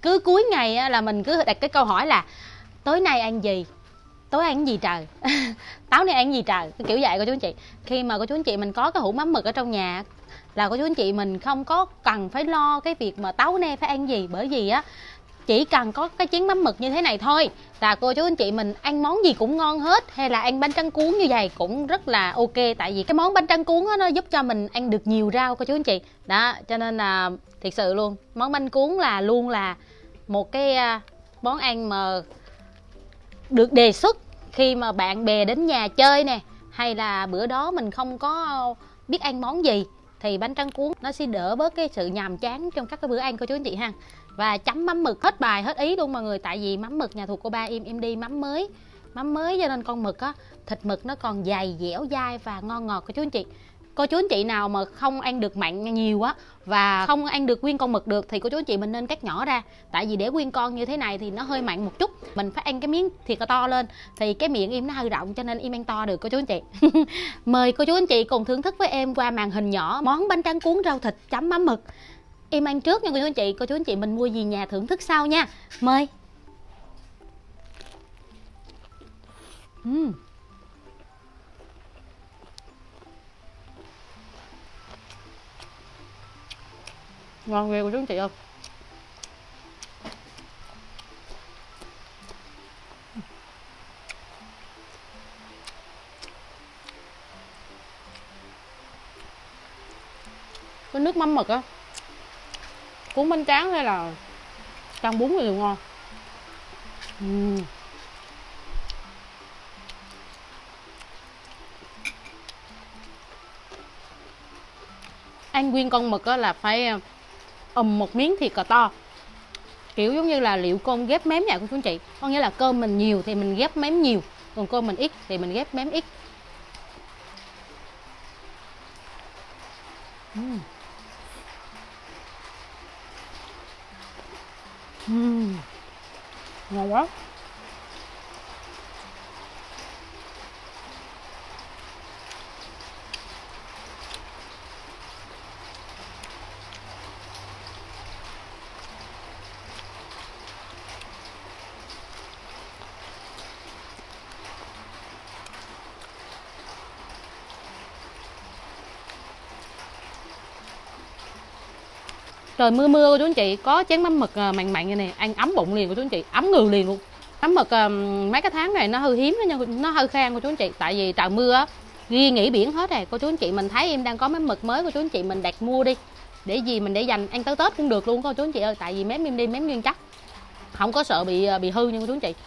Cứ cuối ngày á, là mình cứ đặt cái câu hỏi là tối nay ăn gì, tối ăn gì trời tối nay ăn gì trời, cái kiểu vậy cô chú anh chị. Khi mà cô chú anh chị mình có cái hũ mắm mực ở trong nhà là cô chú anh chị mình không có cần phải lo cái việc mà tối nay phải ăn gì, bởi vì á chỉ cần có cái chén mắm mực như thế này thôi là cô chú anh chị mình ăn món gì cũng ngon hết, hay là ăn bánh tráng cuốn như vậy cũng rất là ok. Tại vì cái món bánh tráng cuốn á, nó giúp cho mình ăn được nhiều rau cô chú anh chị đó, cho nên là thiệt sự luôn, món bánh cuốn là luôn là một cái món ăn mà được đề xuất khi mà bạn bè đến nhà chơi nè, hay là bữa đó mình không có biết ăn món gì thì bánh tráng cuốn nó sẽ đỡ bớt cái sự nhàm chán trong các cái bữa ăn cô chú anh chị ha. Và chấm mắm mực hết bài hết ý luôn mọi người, tại vì mắm mực nhà thuộc cô ba em đi mắm mới cho nên con mực á, thịt mực nó còn dày dẻo dai và ngon ngọt cô chú anh chị. Cô chú anh chị nào mà không ăn được mặn nhiều á và không ăn được nguyên con mực được thì cô chú anh chị mình nên cắt nhỏ ra, tại vì để nguyên con như thế này thì nó hơi mặn một chút, mình phải ăn cái miếng thiệt là to lên thì cái miệng em nó hơi rộng cho nên em ăn to được cô chú anh chị. Mời cô chú anh chị cùng thưởng thức với em qua màn hình nhỏ món bánh tráng cuốn rau thịt chấm mắm mực. Em ăn trước nha cô chú anh chị mình mua gì nhà thưởng thức sau nha. Mời. Ngon ghê cô chú anh chị ơi. Cái nước mắm mực á, cuốn bánh tráng hay là chan bún thì đều ngon. Ăn nguyên con mực á là phải một miếng thịt cà to, kiểu giống như là liệu cơm ghép mém vậy cô chú anh chị, có nghĩa là cơm mình nhiều thì mình ghép mém nhiều, còn cơm mình ít thì mình ghép mém ít. Ngon quá. Trời mưa mưa cô chú anh chị, có chén mắm mực mặn mặn như này ăn ấm bụng liền cô chú anh chị, ấm người liền luôn. Mắm mực mấy cái tháng này nó hơi hiếm đó nha, nó hơi khan cô chú anh chị, tại vì trời mưa á ghi nghỉ biển hết rồi cô chú anh chị mình. Thấy em đang có mắm mực mới cô chú anh chị mình đặt mua đi, để gì mình để dành ăn tới Tết cũng được luôn cô chú anh chị ơi, tại vì mém em đi mém nguyên chắc, không có sợ bị hư nha cô chú anh chị.